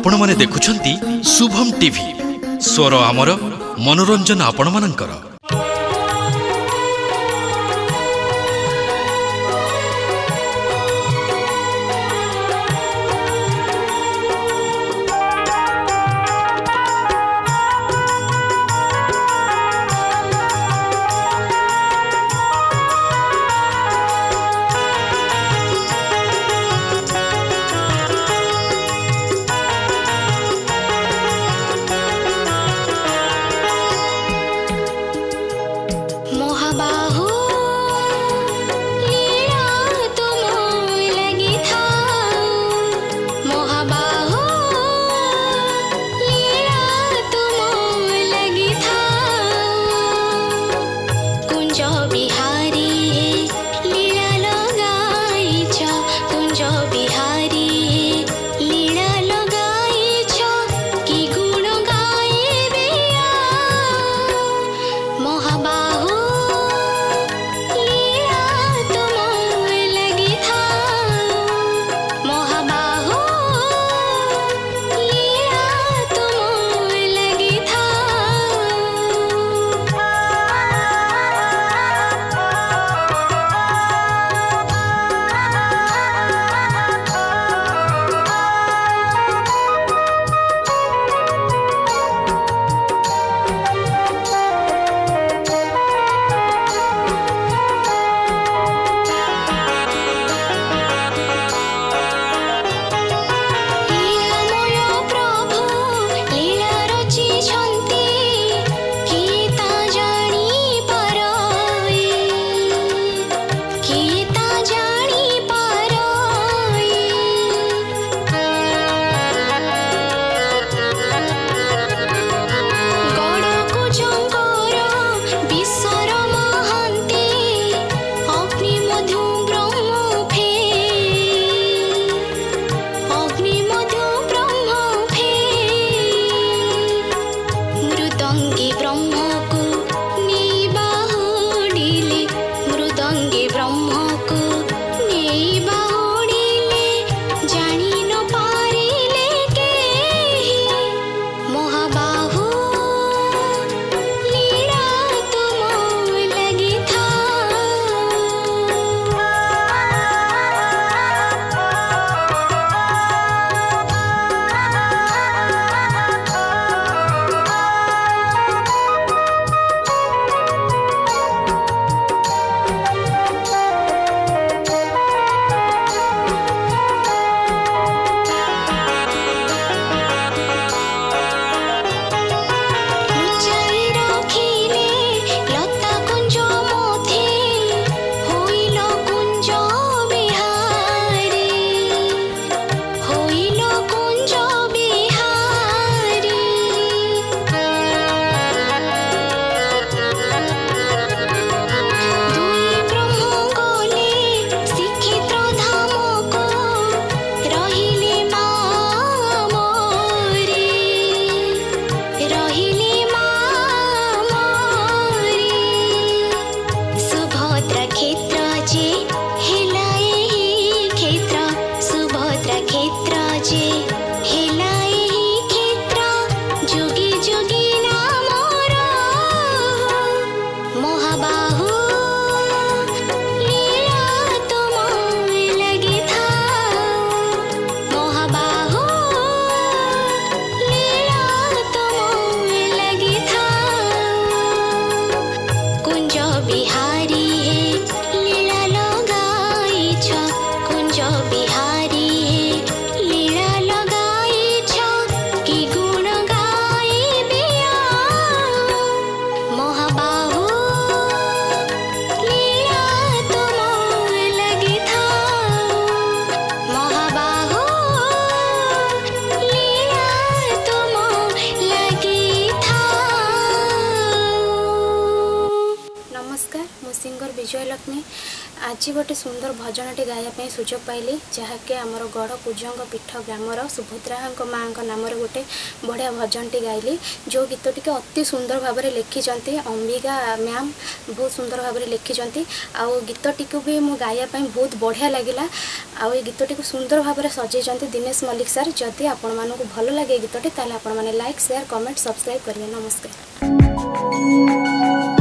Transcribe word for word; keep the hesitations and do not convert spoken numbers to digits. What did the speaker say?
आपण माने देखुछंती शुभम टीवी स्वर आमर मनोरंजन आपण मानकर। आज गोटे सुंदर भजनटे गाइबा सुजोग पाइली जहाँकि आमर गढ़ कुजंग पीठ ग्रामर सुभद्रा माँ नाम गोटे बढ़िया भजनटे गाइली जो गीतटी के अति सुंदर भाव में लिखिंट अंबिका मैम बहुत सुंदर भाव में लिखिंट आउ गीतटी को भी मुझे गाइबा बहुत बढ़िया लगिला आउ गीतटी को सुंदर भाव में सजेइंट दिनेश मल्लिक सर जदि आपण मानक भल लगे गीतटी ताले आपण माने लाइक शेयर कमेंट सब्सक्राइब करेंगे। नमस्कार।